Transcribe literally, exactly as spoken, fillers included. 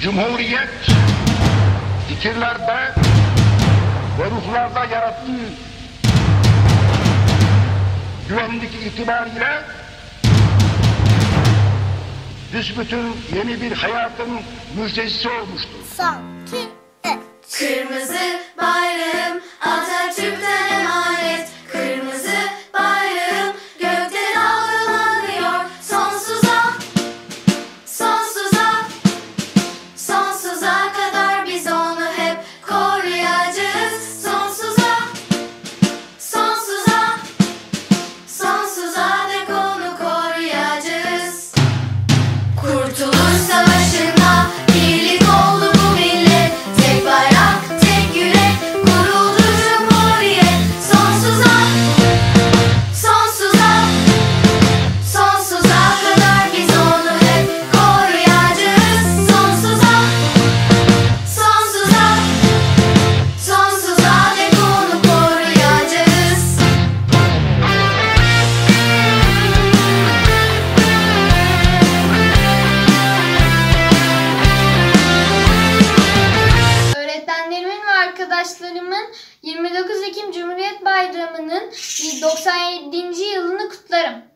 Cumhuriyet fikirlerde ve ruhlarda yarattığı güvenlik itibariyle büsbütün yeni bir hayatın müjdecisi olmuştur. Sanki et. Kırmızı bayrağım Atatürk'ten emanet. Kırmızı bayrağım gökte dalgalanıyor. Sonsuza, sonsuza, sonsuza kadar biz onu hep koruyacağız. Sonsuza, sonsuza, sonsuza dek onu koruyacağız. Kurtuluş Savaşı'nda birlik oldu bu millet. Tek bayrak, tek yürek, kuruldu Cumhuriyet. Sonsuza, sonsuza, sonsuza kadar biz onu hep koruyacağız. Sonsuza, sonsuza, sonsuza dek onu koruyacağız. Öğretmenlerimin ve arkadaşlarımın yirmi dokuz Ekim Cumhuriyet Bayramı'nın doksan yedinci yılını kutlarım.